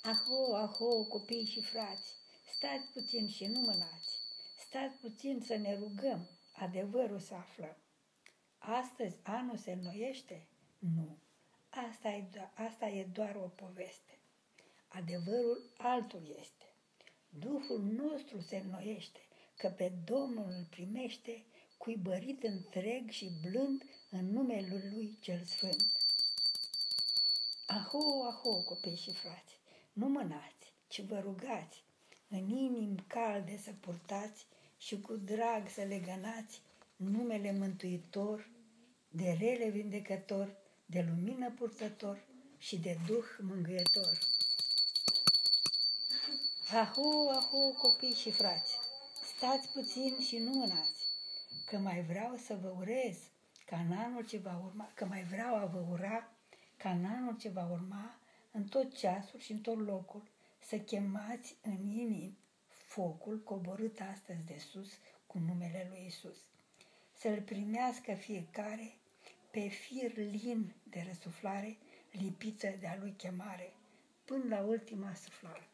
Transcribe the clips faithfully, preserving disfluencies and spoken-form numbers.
Aho, aho, copii și frați, stați puțin și nu mânați, stați puțin să ne rugăm, adevărul să aflăm. Astăzi anul se înnoiește? Nu, asta e, asta e doar o poveste. Adevărul altul este. Duhul nostru se înnoiește, că pe Domnul îl primește, cuibărit întreg și blând în numele Lui cel Sfânt. Aho, aho, copii și frați, nu mânați, ci vă rugați, în inimi calde să purtați și cu drag să legănați numele Mântuitor, de rele vindecător, de lumină purtător și de Duh mângâietor. Aho, aho, copii și frați, stați puțin și nu mânați, că mai vreau să vă urez, ca în anul ce va urma, că mai vreau a vă ura, ca în anul ce va urma, în tot ceasul și în tot locul, să chemați în inimi focul coborât astăzi de sus cu numele lui Isus. Să-l primească fiecare pe fir lin de răsuflare, lipită de-a lui chemare, până la ultima suflare.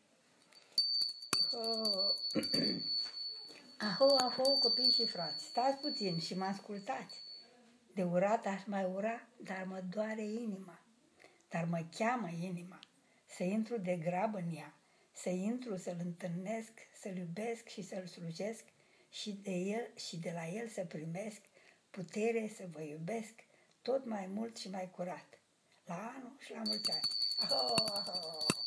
Oh. Aho, aho, copii și frați, stați puțin și mă ascultați. De urat aș mai ura, dar mă doare inima, dar mă cheamă inima să intru de grabă în ea, să intru, să-l întâlnesc, să-l iubesc și să-l slujesc și de el și de la el să primesc putere să vă iubesc tot mai mult și mai curat. La anul și la mulți ani. Aho, aho.